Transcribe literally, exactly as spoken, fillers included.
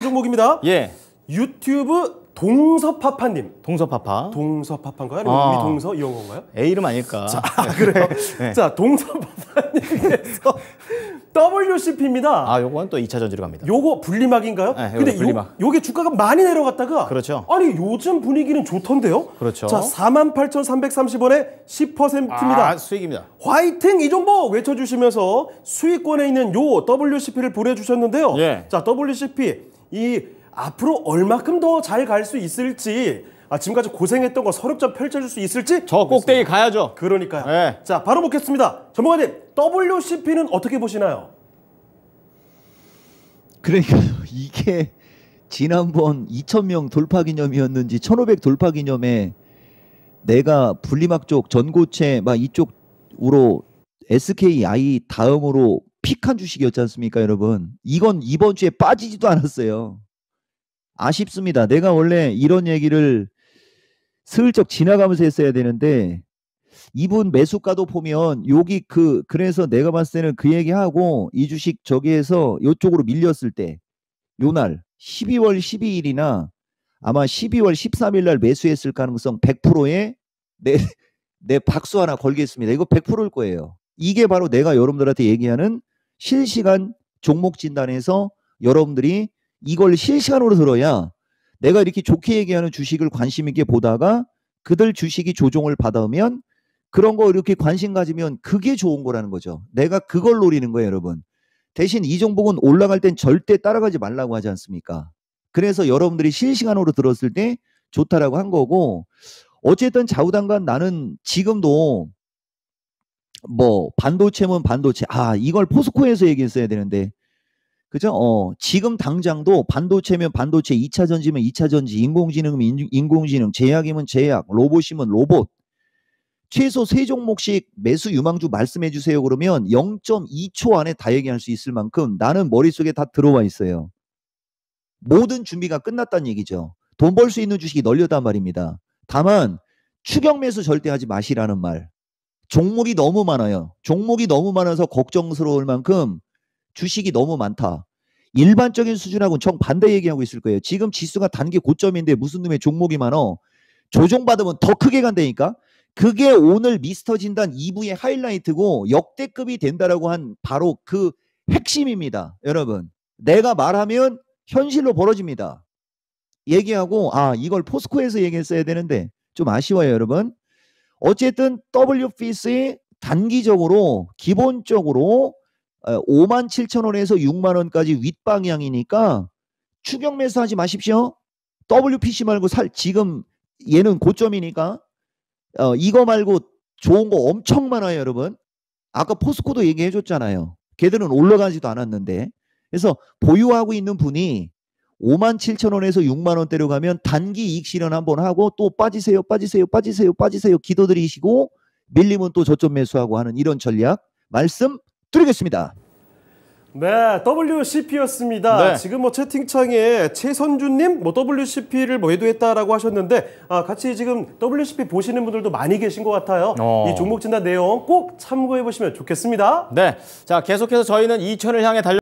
종목입니다. 예. 유튜브 동서파파님. 동서파파. 동서파파인가요? 아니면 아. 우리 동서 이런 건가요? 애 이름 아닐까. 자, 아, 그래요? 네. 자, 동서파파님께서 더블유씨피입니다. 아, 요건 또 이 차 전지로 갑니다. 요거 분리막인가요? 네, 근데 분리막. 요, 요게 주가가 많이 내려갔다가 그렇죠. 아니, 요즘 분위기는 좋던데요? 그렇죠. 자, 사만 팔천삼백삼십 원에 십 퍼센트입니다. 아, 수익입니다. 화이팅! 이 종목 외쳐주시면서 수익권에 있는 요 더블유씨피를 보내주셨는데요. 예. 자, 더블유씨피 이 앞으로 얼마큼 더 잘 갈 수 있을지, 아, 지금까지 고생했던 거 서력점 펼쳐줄 수 있을지 저 꼭대기 가야죠. 그러니까요. 네. 자, 바로 보겠습니다. 전문가님, 더블유씨피는 어떻게 보시나요? 그러니까 이게 지난번 이천 명 돌파 기념이었는지 천오백 돌파 기념에 내가 분리막 쪽 전고체 막 이쪽으로 에스케이아이 다음으로 픽한 주식이었지 않습니까, 여러분? 이건 이번 주에 빠지지도 않았어요. 아쉽습니다. 내가 원래 이런 얘기를 슬쩍 지나가면서 했어야 되는데 이분 매수가도 보면 여기 그 그래서 내가 봤을 때는 그 얘기하고 이 주식 저기에서 이쪽으로 밀렸을 때 요날 십이월 십이일이나 아마 십이월 십삼일 날 매수했을 가능성 백 퍼센트에 내, 내 박수 하나 걸겠습니다. 이거 백 퍼센트일 거예요. 이게 바로 내가 여러분들한테 얘기하는 실시간 종목 진단에서 여러분들이 이걸 실시간으로 들어야 내가 이렇게 좋게 얘기하는 주식을 관심 있게 보다가 그들 주식이 조종을 받으면 그런 거 이렇게 관심 가지면 그게 좋은 거라는 거죠. 내가 그걸 노리는 거예요, 여러분. 대신 이 종목은 올라갈 땐 절대 따라가지 말라고 하지 않습니까? 그래서 여러분들이 실시간으로 들었을 때 좋다라고 한 거고, 어쨌든 좌우당간 나는 지금도 뭐 반도체면 반도체, 아 이걸 포스코에서 얘기했어야 되는데 그죠? 어, 지금 당장도 반도체면 반도체, 이 차 전지면 이 차 전지, 인공지능이면 인, 인공지능, 제약이면 제약, 로봇이면 로봇. 최소 세 종목씩 매수 유망주 말씀해 주세요. 그러면 영 점 이 초 안에 다 얘기할 수 있을 만큼 나는 머릿속에 다 들어와 있어요. 모든 준비가 끝났다는 얘기죠. 돈 벌 수 있는 주식이 널렸단 말입니다. 다만 추격 매수 절대 하지 마시라는 말. 종목이 너무 많아요. 종목이 너무 많아서 걱정스러울 만큼 주식이 너무 많다. 일반적인 수준하고는 정반대 얘기하고 있을 거예요. 지금 지수가 단기 고점인데 무슨 놈의 종목이 많어. 조정받으면 더 크게 간다니까. 그게 오늘 미스터 진단 이 부의 하이라이트고 역대급이 된다라고 한 바로 그 핵심입니다. 여러분. 내가 말하면 현실로 벌어집니다. 얘기하고 아 이걸 포스코에서 얘기했어야 되는데 좀 아쉬워요, 여러분. 어쨌든 더블유피씨 단기적으로 기본적으로 오만 칠천 원에서 육만 원까지 윗방향이니까 추격 매수하지 마십시오. 더블유피씨 말고 살 지금 얘는 고점이니까 어, 이거 말고 좋은 거 엄청 많아요, 여러분. 아까 포스코도 얘기해 줬잖아요. 걔들은 올라가지도 않았는데. 그래서 보유하고 있는 분이 오만 칠천 원에서 육만 원대로 가면 단기 이익 실현 한번 하고 또 빠지세요, 빠지세요, 빠지세요, 빠지세요 기도드리시고 밀리면 또 저점 매수하고 하는 이런 전략 말씀드리겠습니다. 네, 더블유씨피였습니다. 네. 지금 뭐 채팅창에 최선주님 뭐 더블유씨피를 뭐 매도했다라고 하셨는데 아, 같이 지금 더블유씨피 보시는 분들도 많이 계신 것 같아요. 어. 이 종목 진단 내용 꼭 참고해 보시면 좋겠습니다. 네, 자 계속해서 저희는 이천을 향해 달려.